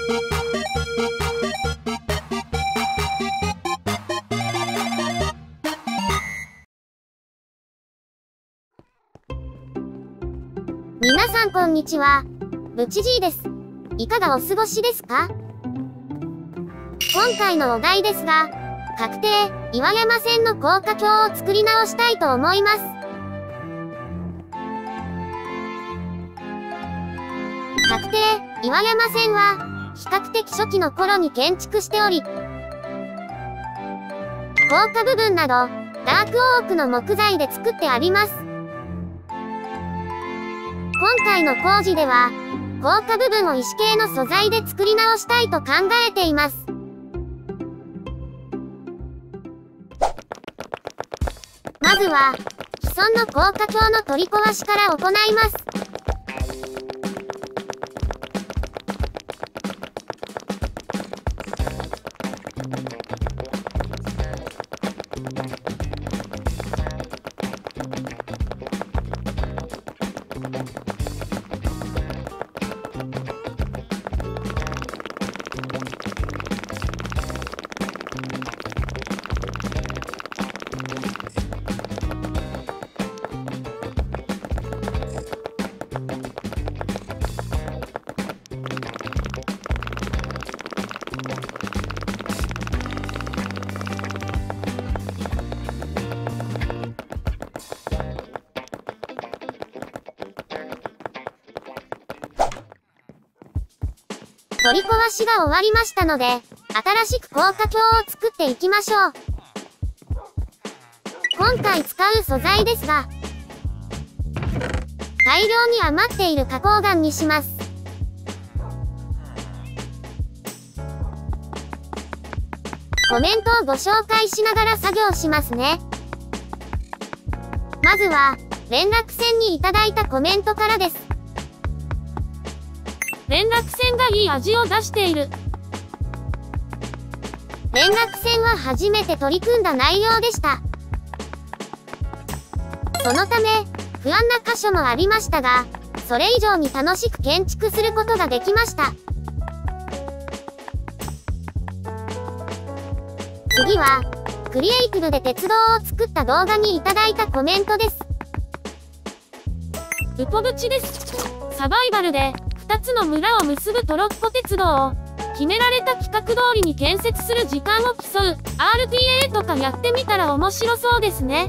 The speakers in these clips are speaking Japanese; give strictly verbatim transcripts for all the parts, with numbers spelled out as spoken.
皆さんこんにちは。ブチじいです。いかがお過ごしですか？今回のお題ですが、確定岩山線の高架橋を作り直したいと思います。確定岩山線は比較的初期の頃に建築しており、高架部分などダークオークの木材で作ってあります。今回の工事では高架部分を石系の素材で作り直したいと考えています。まずは既存の高架橋の取り壊しから行います。取り壊しが終わりましたので、新しく高架橋を作っていきましょう。今回使う素材ですが、大量に余っている花崗岩にします。コメントをご紹介しながら作業しますね。まずは、連絡船にいただいたコメントからです。 連絡船がいい味を出している。 連絡船は初めて取り組んだ内容でした。そのため、不安な箇所もありましたが、それ以上に楽しく建築することができました。次は、クリエイティブで鉄道を作った動画にいただいたコメントです。 ウポブチです。サバイバルで、ふたつの村を結ぶトロッコ鉄道を、決められた規格通りに建設する時間を競う アールティーエー とかやってみたら面白そうですね。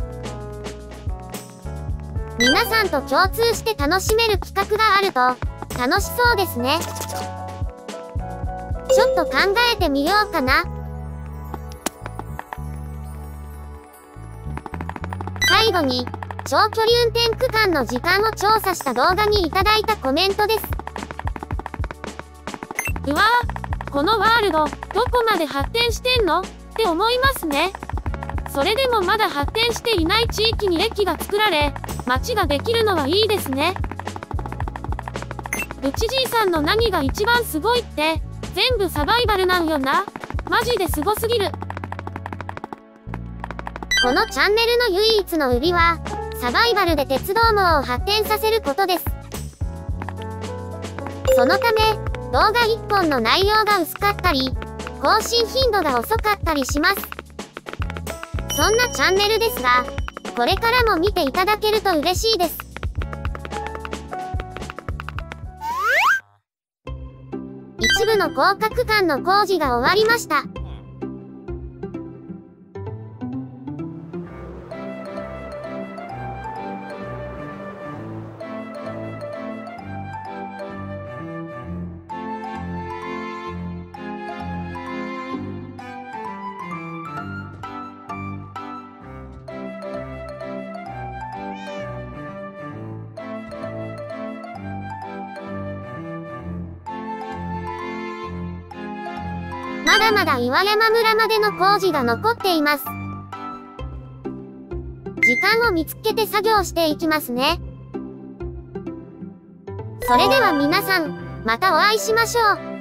皆さんと共通して楽しめる企画があると楽しそうですね。ちょっと考えてみようかな。最後に長距離運転区間の時間を調査した動画にいただいたコメントです。 うわぁ、このワールド、どこまで発展してんのって思いますね。それでもまだ発展していない地域に駅が作られ、街ができるのはいいですね。ブチじいさんの何が一番すごいって、全部サバイバルなんよな。マジですごすぎる。 このチャンネルの唯一の売りは、サバイバルで鉄道網を発展させることです。そのため、動画いっぽんの内容が薄かったり、更新頻度が遅かったりします。そんなチャンネルですが、これからも見ていただけると嬉しいです。一部の高架区間の工事が終わりました。まだまだ岩山村までの工事が残っています。時間を見つけて作業していきますね。それでは皆さん、またお会いしましょう。